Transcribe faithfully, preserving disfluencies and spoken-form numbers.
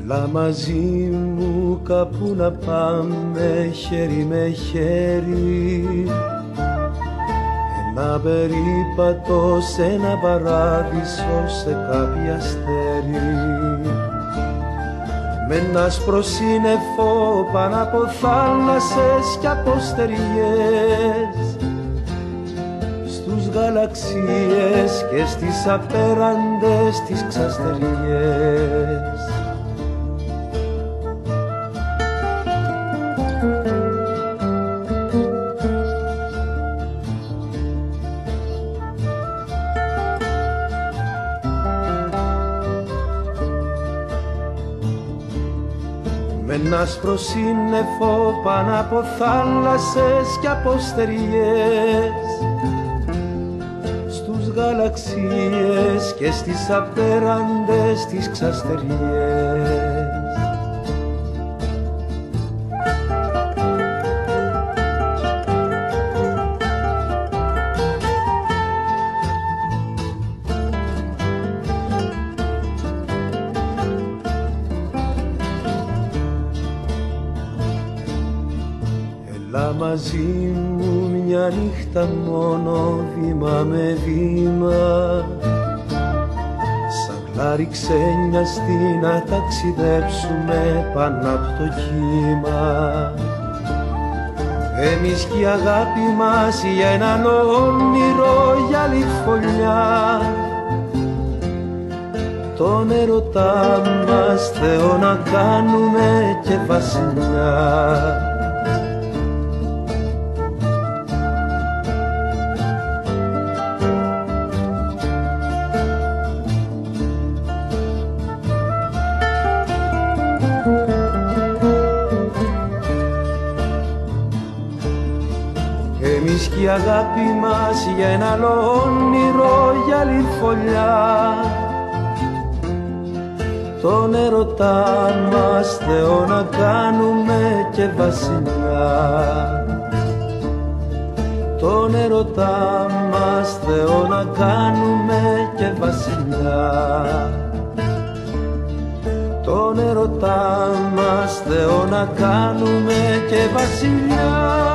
Έλα μαζί μου κάπου να πάμε χέρι με χέρι, ένα περίπατο σε ένα παράδεισο, σε κάποιο αστέρι, με ένα άσπρο σύννεφο πάνω από θάλασσες κι από στεριές, στους γαλαξίες και στις απέραντες τις ξαστεριές. Με ένα άσπρο σύννεφο πάνω από θάλασσες κι από στεριές, στους γαλαξίες και στις απέραντες τις ξαστεριές. Έλα μαζί μου μια νύχτα μόνο, βήμα με βήμα, σαν κλάρι ξένιαστη να ταξιδέψουμε πάνω απ' το κύμα. Εμείς κι η αγάπη μας για έναν όνειρο, για άλλη φωλιά, τον έρωτά μας Θεό να κάνουμε και βασιλιά. Εμείς κι η αγάπη μας για ένα άλλο όνειρο, για άλλη φωλιά, τον έρωτά μας Θεό να κάνουμε και βασιλιά. Τον έρωτά μας Θεό να κάνουμε και βασιλιά. Τον έρωτά μας Θεό να κάνουμε και βασιλιά.